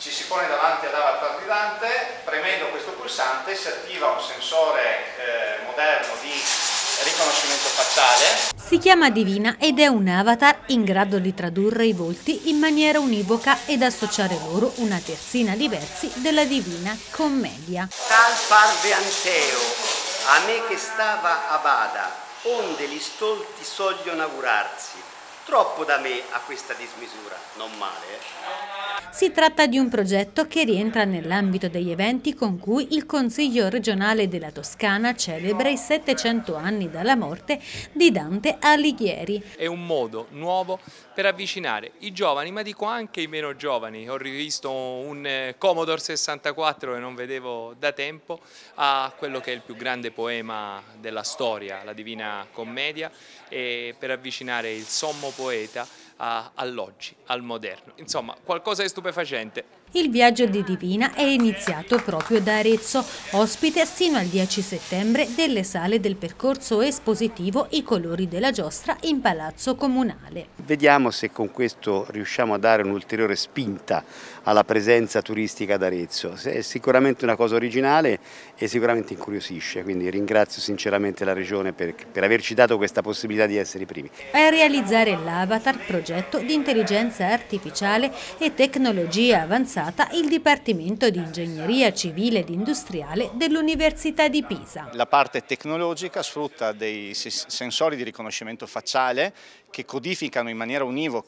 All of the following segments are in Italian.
Ci si pone davanti all'avatar di Dante, premendo questo pulsante si attiva un sensore moderno di riconoscimento facciale. Si chiama Divina ed è un avatar in grado di tradurre i volti in maniera univoca ed associare loro una terzina di versi della Divina Commedia. Tal parve Anteo, a me che stava a bada, onde gli stolti sogliono augurarsi. Troppo da me a questa dismisura, non male, Si tratta di un progetto che rientra nell'ambito degli eventi con cui il Consiglio regionale della Toscana celebra i 700 anni dalla morte di Dante Alighieri. È un modo nuovo per avvicinare i giovani, ma dico anche i meno giovani. Ho rivisto un Commodore 64 che non vedevo da tempo, a quello che è il più grande poema della storia, la Divina Commedia, e per avvicinare il sommo poeta all'oggi, al moderno. Insomma, qualcosa di stupefacente. Il viaggio di Divina è iniziato proprio da Arezzo, ospite sino al 10 settembre delle sale del percorso espositivo I colori della giostra in Palazzo Comunale. Vediamo se con questo riusciamo a dare un'ulteriore spinta alla presenza turistica ad Arezzo. È sicuramente una cosa originale e sicuramente incuriosisce, quindi ringrazio sinceramente la Regione per averci dato questa possibilità di essere i primi. A realizzare l'Avatar, progetto di intelligenza artificiale e tecnologia avanzata, il Dipartimento di Ingegneria Civile ed Industriale dell'Università di Pisa. La parte tecnologica sfrutta dei sensori di riconoscimento facciale che codificano in maniera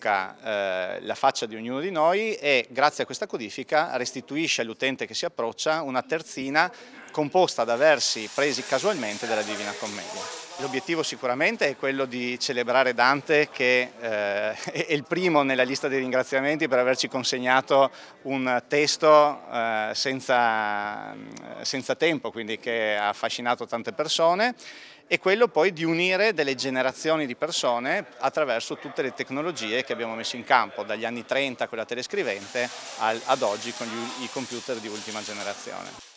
univoca la faccia di ognuno di noi e grazie a questa codifica restituisce all'utente che si approccia una terzina composta da versi presi casualmente dalla Divina Commedia. L'obiettivo sicuramente è quello di celebrare Dante, che è il primo nella lista dei ringraziamenti per averci consegnato un testo senza tempo, quindi che ha affascinato tante persone, e quello poi di unire delle generazioni di persone attraverso tutte le tecnologie che abbiamo messo in campo, dagli anni 30 con la telescrivente ad oggi con i computer di ultima generazione.